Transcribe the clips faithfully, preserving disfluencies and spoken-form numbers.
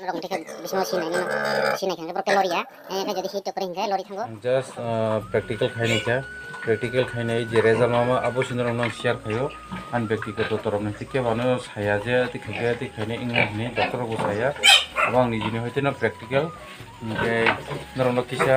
rong teka bismo sinai no sinai kan pro lori ya eh jadi hit to kring lori thango just practical khaini kya practical khainai je result mama abo sinor nang share khayo an practical to torom nang tikya bano saya je ti khage ti khaine ingna ni doctor bo saya abang ni jini hoite na practical ke norong kisa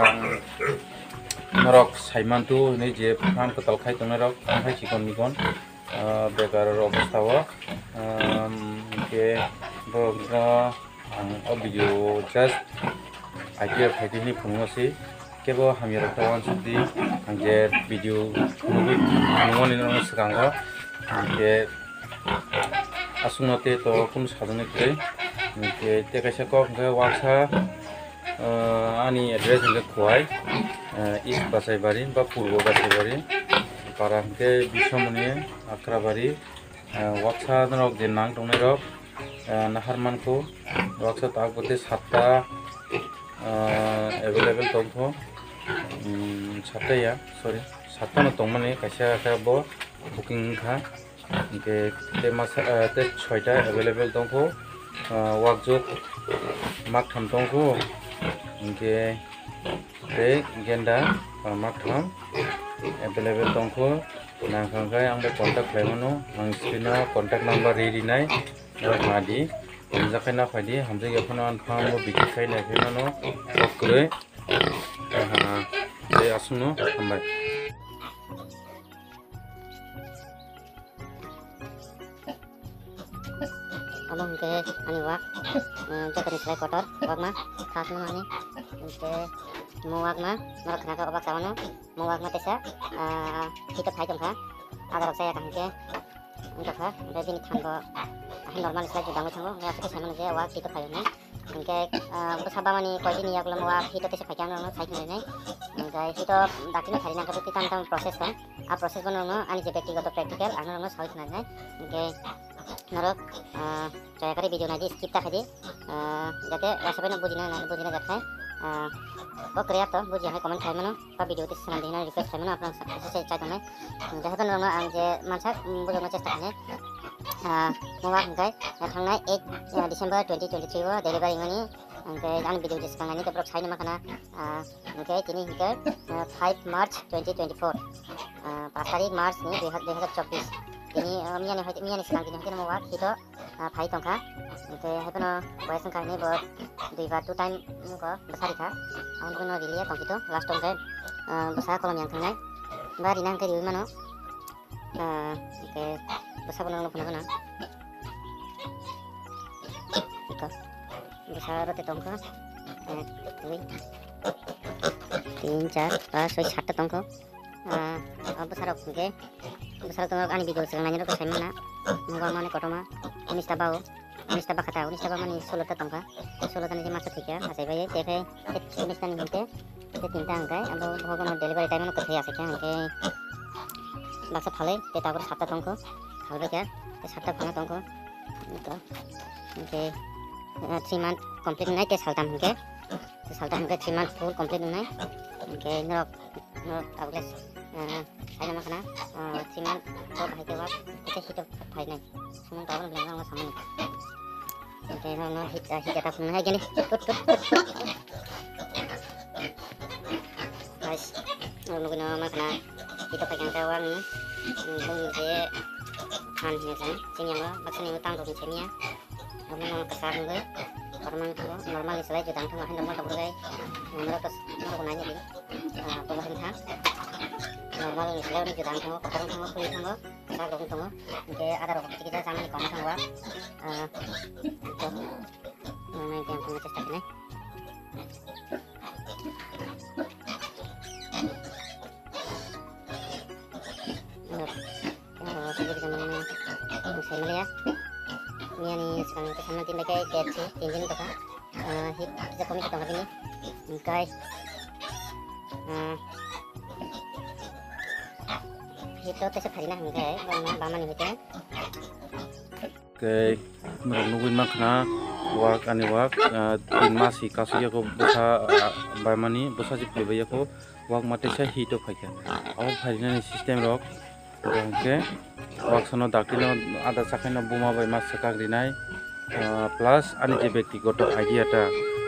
norok saiman tu ni je pham katal khai tong norok khai chikon nikon begar obostha ke bogra ang video just idea khaiti ni phungasi kebo hamira tawan sudi angge video nugi nungoni nang sakanga angge asungate to kun sadane kre ke te kaisa ko ge waksa ani address nge khwai east basaibari ba purbo basaibari parangke bisomoni akrabari waksa nok je nang tongnai rok naharman ko waksa takbote satta available tongko satta ya sorry satta no tongmani kaisa ka bo booking kha ke te mas te ছয়টা available tongko wakjok mak tham tongko ke te genda mak tham available tongko nang khangkai ang be contact khlaimano ang screen contact number ready nai ngadi jakai na khadi hamje yapano an phamo biki khai na pheno okre ha te asuno hambai abang ke ani wak jakari selai kotor wak ma khas ma ani ke mo wak ma mar khana ka wak samano mo wak ma tesa hito khai tong kha agar saya kan ke untuk kha jadi ni thango normal selai judang thango ya ke samano je wak hito khai ne ke besaba mani koi ni yakla mo wak hito tesa khai kan no sai ne ne gai hito dakina khari na ka ti tan tan process kan a process bono no ani je ব্যক্তিগত practical ano no sai na ne ke norok jaya kari video naji skip ta khaji jate rasabe no bujina na bujina jakhay bo kriya to buji hai comment khai mano ba video te sanan dina request khai mano apna se chai tome jaha kan no ang je mansa bujona chesta khane mowa ngai thangnai eight December twenty twenty-three wa delivery mani angke an video te sakangani te prok saina makana angke tini hikar five March twenty twenty-four five tarik March ni two thousand twenty-four ini miane hoite miane sekang kini hoite mo wak hito phai tongkha ke hepono boyasang kani bo dui bar two time ko besari kha amon kono rilia tongkito last tongke besa kolom yang thangnai bari nang ke riu mano ke besa bono no phona iko besa rote tongkha dui तीन चार पाँच छः सात tongko अब sarok ke besar tongok ani video sengaja nanya ko semana mungkin mana kotoma unis tabau unis tabak kata unis tabak mani solo tatongka solo tani masa tiga asai bayi teke unis tani hinte te tinta angkai abo bhogono delivery time no kathai ase kya angkai baksa phale te tabor satta tongko phalbe kya te satta phana tongko to angkai three month complete nai te saltam angkai te saltam angkai three month full complete nai angkai no no tablet saya nama kena siman kok hai jawab kita hidup hai nai semua tahu bilang orang sama nih oke no hit hit atas mana gini tut tut guys nunggu nama kena kita pegang kawan nunggu je kan ya kan sini lo baksa nih utang dong semia kamu mau kesar nunggu normal normal selai judang tuh normal tak boleh nomor kes nomor nanya gini pemerintah normal selai ini judang tuh kotoran tuh kulit tuh besar dong tuh ke ada rokok kita sama nih kamu tuh itu mana yang punya cesta ini oh sebut dengan saya melihat ini nih sekarang kesana tim kayak kayak sih tinggi tuh kan hit kita komik kita hari ini guys hit tuh tesuk hari nah enggak bama bama nih hitnya oke menungguin makna wak ani wak tin masi kasuya ko busa bamani busa jip lebaya ko wak mate sa hit to phaiya aw phaina ni system rok oke wak sono dakino ada sakena buma bai mas sakak dinai plus ani je ব্যক্তিগত idea ta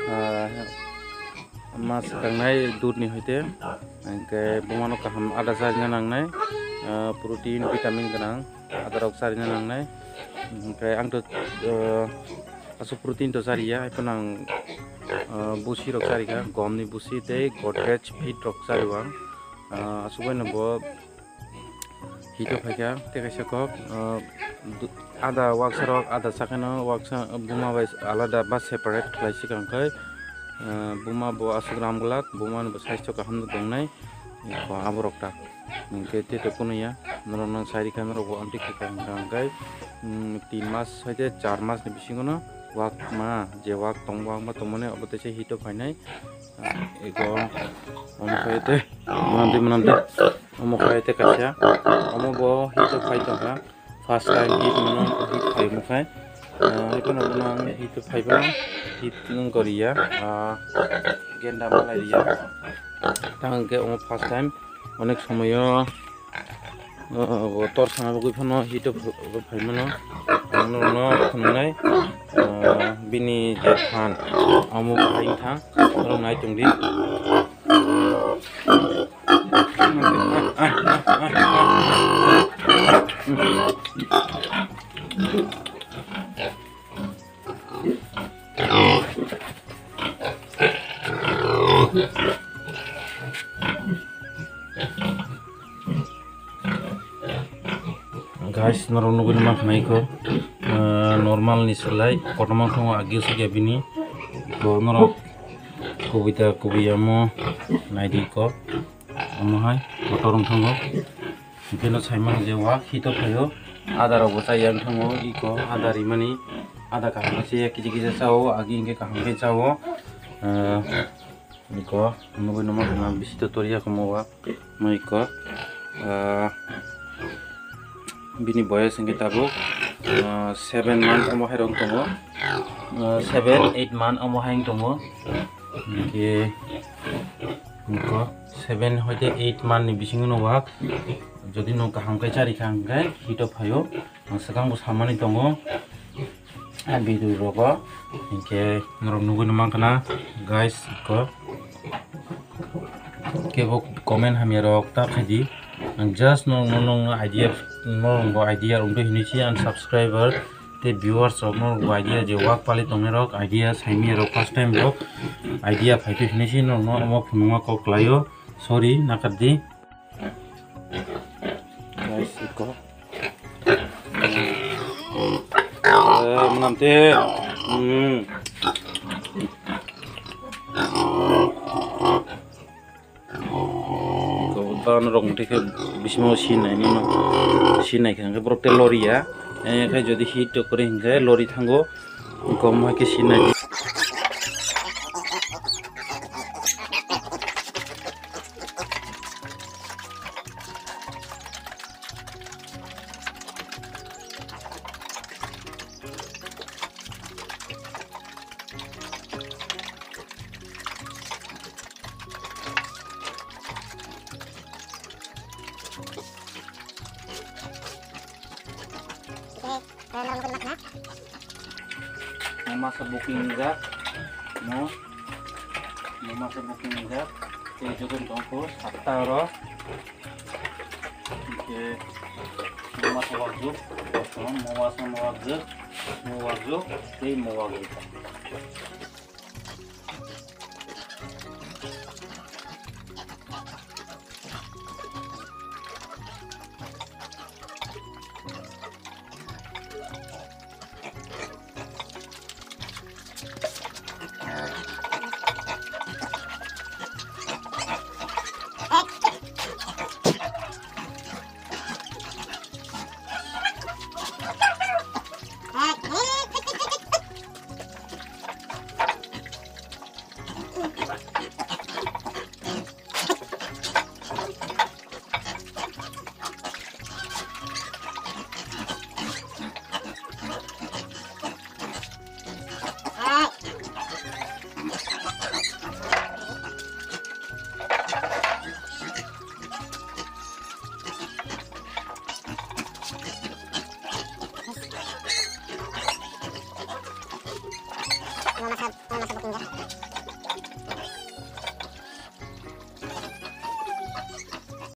mas kangnai dud ni hoite ke bumano kaham ada sarina nangnai protein vitamin ganang ada rok sarina nangnai ke ang to asu protein to saria ipanang busi rok sarika gom ni busi te godrej feed rok sariwang asu bai bo hito phaika te kaisa kok ada waksarok ada sakano waksa buma bai alada ba separate khlaisi kangkai buma bo asugram gulak buma bo saisto kaham dongnai ko aborokta ningke te to kono ya norong sari kamera bo amti kangkai tin mas hoite চার mas ni bisingono wak ma je wak tongwang ma tomone obote se hito phainai ego omkhaite manamde manamde omkhaite kacha omo bo hito phaito ha first time hit mono hit phai mukhai ikono nang hito phaiba hit nung koria genda malai dia tangke omo first time onek somoyo tor sama bugui phono hito phaimono no no khunai bini je than amu phain tha rong nai tungdi guys norong nugu nama khnai ko normal ni selai kotomang thong agi se bini ko norok kobita kobiyamo naidi ko amohai motorong thongo bino saimang je wa hito phayo adar obota yang thongo iko adari mani ada kaham se kiji kiji chao agi inge kaham ke chao iko nugu nama khna bisito toria komowa moiko bini boyas engke tabu seven month omo hairong tongo seven eight month omo haing tongo ke niko seven hoite eight month ni bisingono wak jodi no kaham kai chari khangkai hito phayo sakang bo samani tongo bidu rogo engke norong nugu namangkana guys ko kebo comment hamierok ta khadi just no no no idea no go idea undo hinichi and subscriber te viewers of no go idea je work pali tongne rok idea saimi rok first time rok idea phaitu hinichi no no mo phunwa ko klayo sorry nakadi guys ko eh menamte hmm rong teke bismo sinai ni no sinai khangke brokte lori ya khai jodi hit kore hingke lori thango kom ha ke sinai masa booking enggak mau mau masa booking enggak ke jogon tongko hatta ro ke mau masa wajib mau masa wajib mau wajib ke mau wajib masa booking ka.